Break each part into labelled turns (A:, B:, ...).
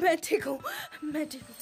A: मैं ठीक हूँ, मैं ठीक हूँ।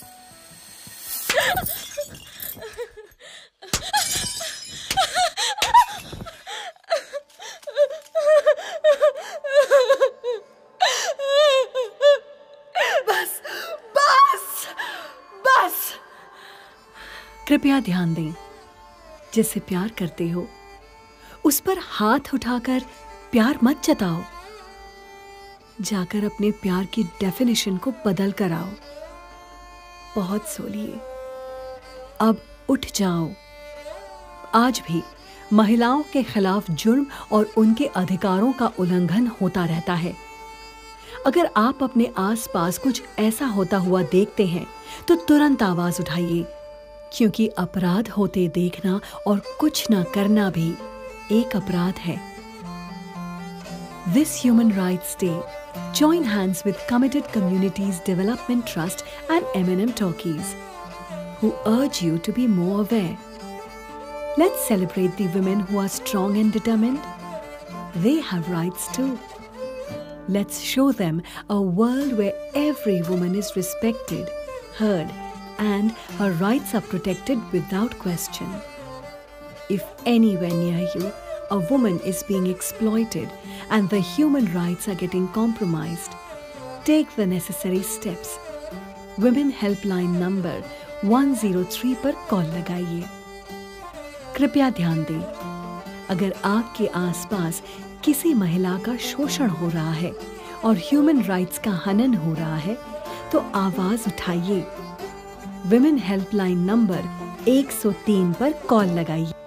A: बस बस बस।
B: कृपया ध्यान दें, जिससे प्यार करते हो उस पर हाथ उठाकर प्यार मत जताओ। जाकर अपने प्यार की डेफिनेशन को बदल कर आओ। बहुत सो लिए, अब उठ जाओ। आज भी महिलाओं के खिलाफ जुर्म और उनके अधिकारों का उल्लंघन होता रहता है। अगर आप अपने आसपास कुछ ऐसा होता हुआ देखते हैं तो तुरंत आवाज उठाइए, क्योंकि अपराध होते देखना और कुछ न करना भी एक अपराध है। This Human Rights Day, join hands with Committed Communities Development Trust and M&M Talkies, who urge you to be more aware. Let's celebrate the women who are strong and determined. They have rights too. Let's show them a world where every woman is respected, heard, and her rights are protected without question. If anywhere near you a woman is being exploited and the human rights are getting compromised, take the necessary steps. Women Helpline number 103 पर call लगाइए। कृपया ध्यान दें, अगर आपके आसपास किसी महिला का शोषण हो रहा है और ह्यूमन राइट्स का हनन हो रहा है तो आवाज उठाइए। विमेन हेल्पलाइन नंबर 103 पर कॉल लगाइए।